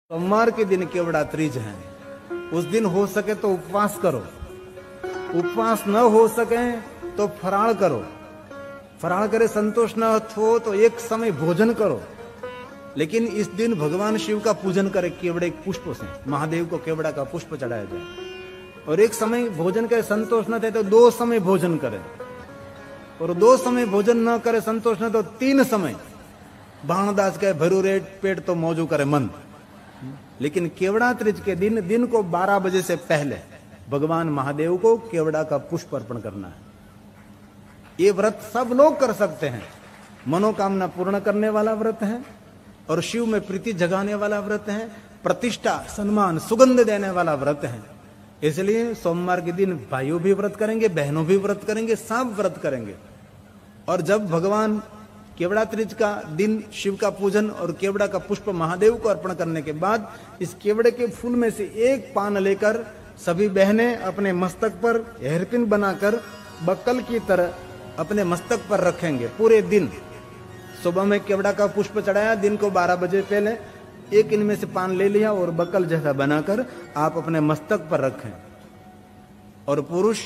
सोमवार के दिन केवड़ा त्रीज है, उस दिन हो सके तो उपवास करो, उपवास न हो सके तो फराळ करो, फराळ करे संतोष न हो तो एक समय भोजन करो, लेकिन इस दिन भगवान शिव का पूजन करे केवड़े पुष्प से, महादेव को केवड़ा का पुष्प चढ़ाया जाए। और एक समय भोजन करे संतोष न थे तो 2 समय भोजन करे, और 2 समय भोजन न करे संतोष न तो 3 समय। बाणदास कहे भरू रेट पेट तो मौजू करे मन। लेकिन केवड़ा त्रिज के दिन को 12 बजे से पहले भगवान महादेव को केवड़ा का पुष्प अर्पण करना है। ये व्रत सब लोग कर सकते हैं, मनोकामना पूर्ण करने वाला व्रत है और शिव में प्रीति जगाने वाला व्रत है, प्रतिष्ठा सम्मान सुगंध देने वाला व्रत है। इसलिए सोमवार के दिन भाइयों भी व्रत करेंगे, बहनों भी व्रत करेंगे, सब व्रत करेंगे। और जब भगवान केवड़ा त्रिज का दिन शिव का पूजन और केवड़ा का पुष्प महादेव को अर्पण करने के बाद इस केवड़े के फूल में से एक पान लेकर सभी बहनें अपने मस्तक पर हेयरपिन बनाकर बक्कल की तरह अपने मस्तक पर रखेंगे। पूरे दिन सुबह में केवड़ा का पुष्प चढ़ाया, दिन को 12 बजे पहले एक इनमें से पान ले लिया और बक्कल जैसा बनाकर आप अपने मस्तक पर रखें। और पुरुष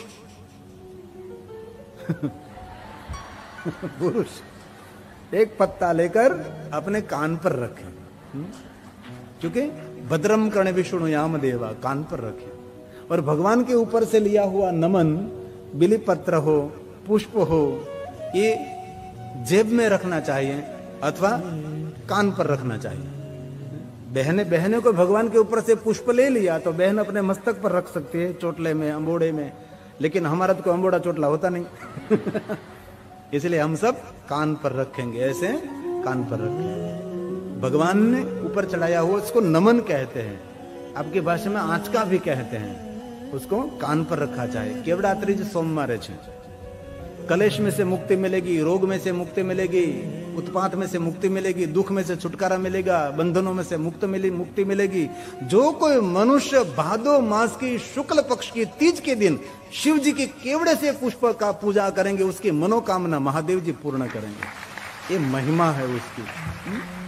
पुरुष एक पत्ता लेकर अपने कान पर रखें, क्योंकि भद्रम कर्णे विष्णुयाम देवा, कान पर रखें। और भगवान के ऊपर से लिया हुआ नमन बिली पत्र हो, पुष्प हो, ये जेब में रखना चाहिए अथवा कान पर रखना चाहिए। बहने को भगवान के ऊपर से पुष्प ले लिया तो बहन अपने मस्तक पर रख सकती है, चोटले में, अंबोड़े में, लेकिन हमारा तो कोई अंबोड़ा चोटला होता नहीं। इसलिए हम सब कान पर रखेंगे, ऐसे कान पर रखेंगे। भगवान ने ऊपर चढ़ाया हुआ उसको नमन कहते हैं, आपकी भाषा में आंचका भी कहते हैं, उसको कान पर रखा जाए। केवड़ा त्रिज सोमवार है, कलेश में से मुक्ति मिलेगी, रोग में से मुक्ति मिलेगी, उत्पात में से मुक्ति मिलेगी, दुख में से छुटकारा मिलेगा, बंधनों में से मुक्ति मिलेगी। जो कोई मनुष्य भादो मास की शुक्ल पक्ष की तीज के दिन शिव जी के केवड़े से पुष्प का पूजा करेंगे, उसकी मनोकामना महादेव जी पूर्ण करेंगे। ये महिमा है उसकी।